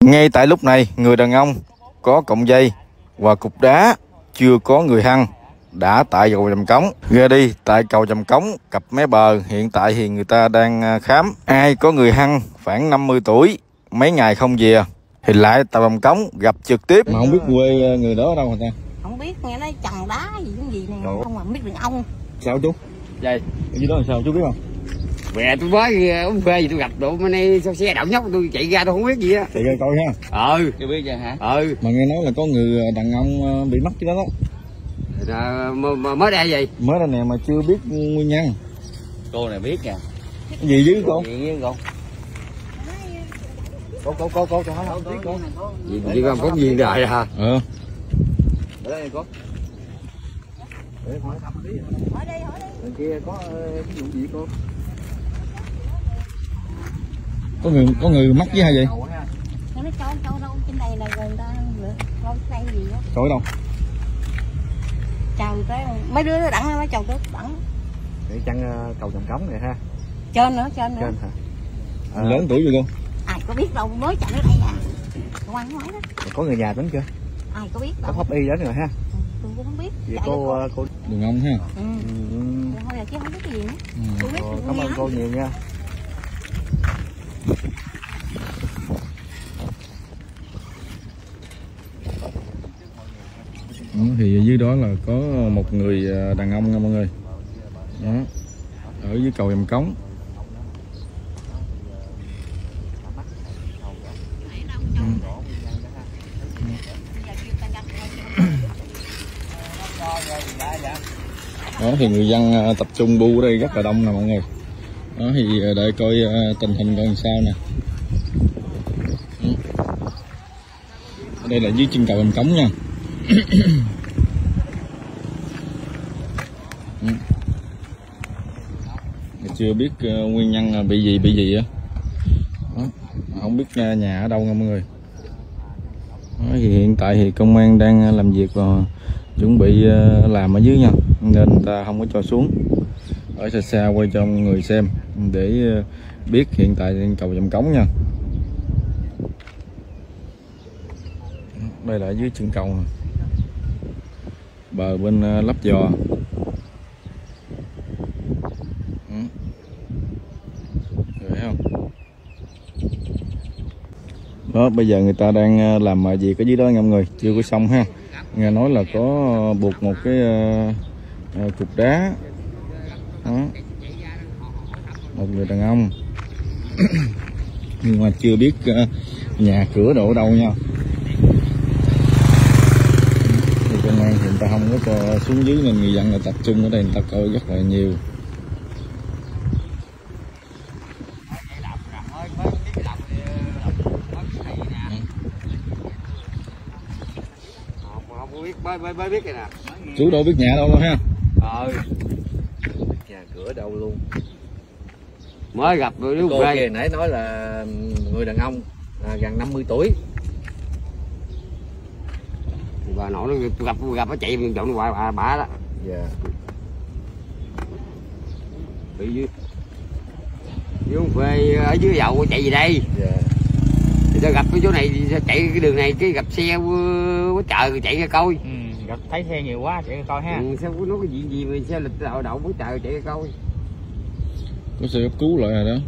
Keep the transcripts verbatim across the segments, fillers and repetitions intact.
Ngay tại lúc này, người đàn ông có cọng dây và cục đá chưa có người hăng đã tại cầu Tràm Cống. Ra đi tại cầu Tràm Cống cặp mé bờ, hiện tại thì người ta đang khám ai có người hăng khoảng năm mươi tuổi mấy ngày không về thì lại tại Tràm Cống gặp trực tiếp. Mà không biết quê người đó ở đâu hả ta? Không biết, nghe nói trần đá gì cái gì này không mà biết đàn ông. Sao chú? Đây ở dưới đó là sao chú biết không? Mẹ tôi mới uống phê gì tôi gặp độ bên đây sao xe động nhóc tôi chạy ra tôi không biết gì á. Chạy ra coi ha. Ừ chưa biết vậy hả? Ừ mà nghe nói là có người đàn ông bị mất chứ đó đó. À, mới đây gì mới đây nè mà chưa biết nguyên nhân. Cô này biết kìa. Cái gì với con? Gì với con? Cô cô cô cô cho hỏi không biết con. Gì gì con có gì đời hả? Ờ. Ở đây con. Hỏi đi, hỏi đi. Bên kia có cái vụ gì cô? Có người có người mất với hay vậy? Nó trâu trâu đâu trên đây là người ta coi đây gì đó. Trôi đâu? Chào tới mấy đứa nó đặng nó chào tới đặng. Để chăng cầu Tràm Cống này ha. Trên nữa, trên nữa. Trên hả? À, lớn tuổi rồi con. Ai có biết đâu, mới chạy tới đây à. Công an hỏi đó. Có người nhà đến chưa? Ai có biết đâu. Có pháp y đến rồi ha. Ừ, tôi cũng không biết. Vậy cô cô Đừng ông ha. Ừ. ừ. Thôi là chứ không biết cái gì nữa. Ừ. Tôi biết. Ồ, cảm ơn cô nhiều nha. Đó, thì dưới đó là có một người đàn ông nha mọi người. Đó. Ở dưới cầu Tràm Cống. Đó thì người dân tập trung bu ở đây rất là đông nè mọi người. Đó thì để coi tình hình coi làm sao nè. Ở đây là dưới chân cầu Tràm Cống nha. Chưa biết uh, nguyên nhân bị gì bị gì á. Không biết uh, nhà ở đâu nha mọi người. Đó, thì hiện tại thì công an đang làm việc và chuẩn bị uh, làm ở dưới nha, nên người ta không có cho xuống. Ở xa xa quay cho mọi người xem để uh, biết hiện tại trên cầu Tràm Cống nha. Đây là dưới chân cầu nè. Bờ bên uh, lấp giò. Đó, bây giờ người ta đang làm việc ở dưới đó nha mọi người, chưa có xong ha. Nghe nói là có buộc một cái uh, uh, cục đá. Đó. Một người đàn ông. Nhưng mà chưa biết uh, nhà cửa độ đâu nha. Thì công an thì người ta không có cho xuống dưới nên người dân là tập trung ở đây người ta coi rất là nhiều. Mới, mới, mới biết rồi nè. Chú đâu biết nhà đâu đâu ha. Ờ. Nhà cửa đâu luôn. Mới gặp đứa cô kia nãy nói là người đàn ông là gần năm mươi tuổi. Bà nội nó tôi gặp tôi gặp nó chạy vòng vòng hoài bà bả đó. Dạ. Bị dưới dưới phê ở dưới dầu chạy gì đây? Dạ. Thì tao gặp cái chỗ này thì chạy cái đường này cái gặp xe quá trời chạy ra coi. Ừ, gặp thấy xe nhiều quá chạy ra coi ha. Ừ, sao có nói cái gì gì mà xe lịch đậu đậu quá trời chạy ra coi. Có xe cấp cứu lại rồi đó.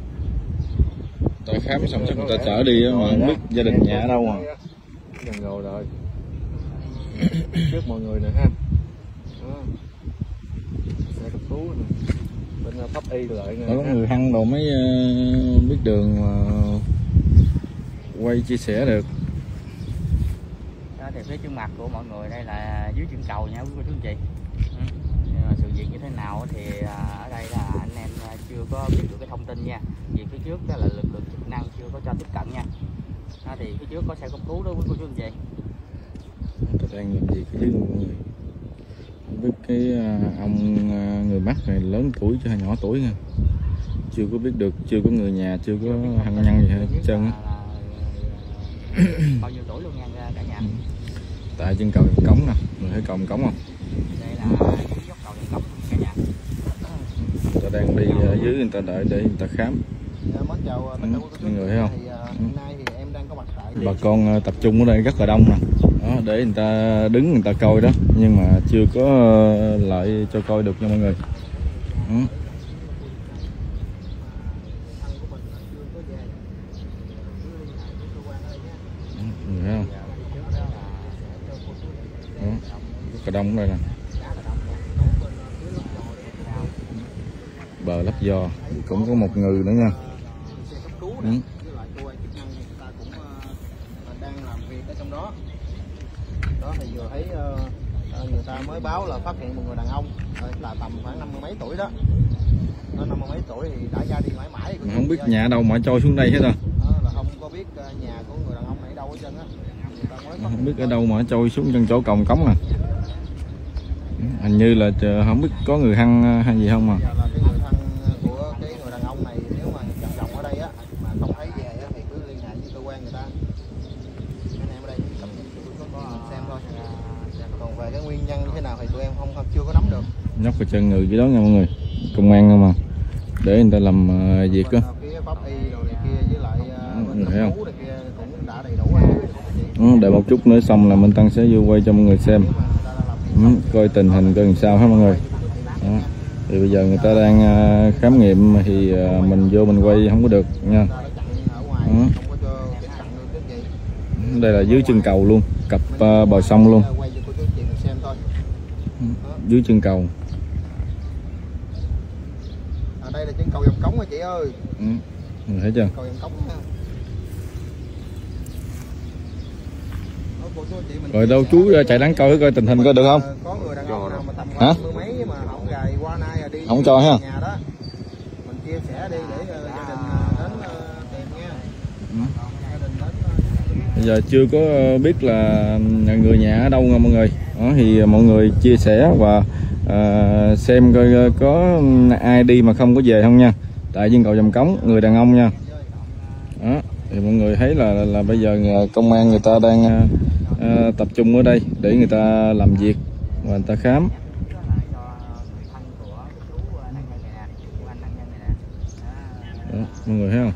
Tại khám xong chắc người ta chở đi mà không biết gia đình nhà ở đâu mà. Gần rồi rồi. Trước mọi người nữa ha. Đó. Xe cấp cứu này. Bên pháp y lại nè. Có người hăng đồ mấy uh, biết đường mà quay chia sẻ được. Đó, thì phía trước mặt của mọi người đây là dưới chân cầu nha quý cô chú anh chị. Ừ. Sự việc như thế nào thì ở đây là anh em chưa có biết được cái thông tin nha. Vì phía trước đó là lực lượng chức năng chưa có cho tiếp cận nha. Đó, thì phía trước có xe cấp cứu đó quý cô chú anh chị. Tôi đang làm việc với mọi người. Không biết cái ông người mắc này lớn tuổi chứ hay nhỏ tuổi nha. Chưa có biết được, chưa có người nhà, chưa có hăng nhân gì hết trơn á. Bao nhiêu tuổi luôn nha cả nhà. Ừ. Tại chân cầu Tràm Cống nè, mình thấy cầu Tràm Cống không? Đây là dốc cầu Tràm Cống cả nhà. Ta đang đi ở dưới người ta đợi để người ta khám. Mến chào tất cả quý mọi người thấy không? thì, uh, hiện nay thì em đang có mặt bà con uh, tập trung ở đây rất là đông nè, đó, để người ta đứng người ta coi đó, nhưng mà chưa có uh, lại cho coi được nha mọi người. Đó. Người thấy không? Đó, rất là đông ở đây nè. Bờ lấp giò cũng có một người nữa nha. Ừ. Đang làm việc ở trong đó. Đó thì vừa thấy uh, người ta mới báo là phát hiện một người đàn ông là tầm khoảng năm mươi mấy tuổi đó. Nó năm mươi mấy tuổi thì đã ra đi mãi mãi. Mà không biết nhà đâu mà trôi xuống đây hết rồi. Đó, là không có biết nhà của người đàn ông này đâu ở trên á. Không biết ở đâu mà trôi xuống chân chỗ còng cống nè. Hình như là không biết có người hăng hay gì không mà. Là cái người thân của cái người đàn ông này, nếu mà vợ chồng ở đây á mà không thấy về á thì cứ liên hệ với cơ quan người ta. Anh em ở đây tập có xem thôi. Còn về cái nguyên nhân như thế nào thì tụi em không, không chưa có nắm được. Nhóc ở chân người dưới đó nha mọi người, công an không mà để người ta làm uh, việc á. Phía pháp y rồi này kia với lại bên thấy không? này kia cũng đã đầy đủ rồi. Ừ, đợi một chút nữa xong là Minh Tân sẽ vô quay cho mọi người xem. Ừ, coi tình hình coi làm sao hết mọi người. Đó. Thì bây giờ người ta đang uh, khám nghiệm thì uh, mình vô mình quay không có được nha. Đó. Đây là dưới chân cầu luôn, cặp uh, bờ sông luôn. Ừ, dưới chân cầu. À, đây là chân cầu dòng cống rồi chị ơi. Ừ, mình thấy chưa? Cầu dòng cống nha. Rồi đâu chú chạy đáng coi coi tình hình coi được không? Có người đàn ông nào mà tầm hả? Mươi mấy mà không gầy qua nay đi. Không cho ha. Nhà đó. Mình chia sẻ đi để gia đình đến tìm nha. Gia đình đến. Bây giờ chưa có biết là người nhà ở đâu nha mọi người. Đó, thì mọi người chia sẻ và uh, xem coi có ai đi mà không có về không nha. Tại viên cầu dòng cống người đàn ông nha. Đó, thì mọi người thấy là là, là bây giờ công an người ta đang uh, tập trung ở đây để người ta làm việc và người ta khám. Đó, mọi người thấy không?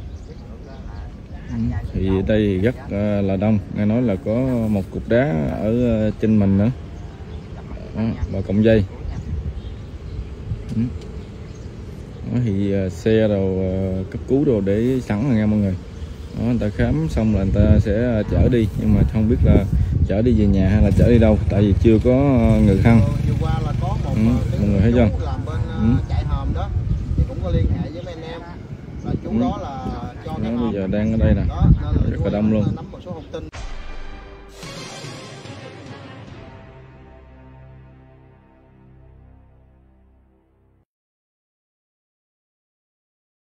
Thì đây rất uh, là đông, nghe nói là có một cục đá ở uh, trên mình nữa. Đó, và cọng dây. Ừ. Đó, thì uh, xe đồ uh, cấp cứu đồ để sẵn rồi nha mọi người. Đó, người ta khám xong là người ta sẽ uh, chở đi, nhưng mà không biết là chở đi về nhà hay là chở đi đâu, tại vì chưa có uh, người hăng. Ừ, mọi người thấy chưa? Làm bên uh, ừ. chạy hòm đó thì cũng có liên hệ với mấy anh em. Là chú ừ. đó là cho Đó, bây giờ đang ở đây nè, rất là đông luôn. Nắm một số